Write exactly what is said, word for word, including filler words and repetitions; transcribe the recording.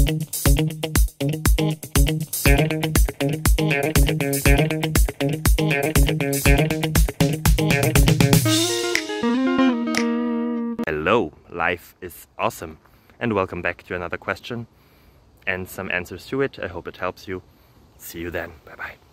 Hello, life is awesome, and welcome back to another question and some answers to it. I hope it helps you. See you then. Bye bye.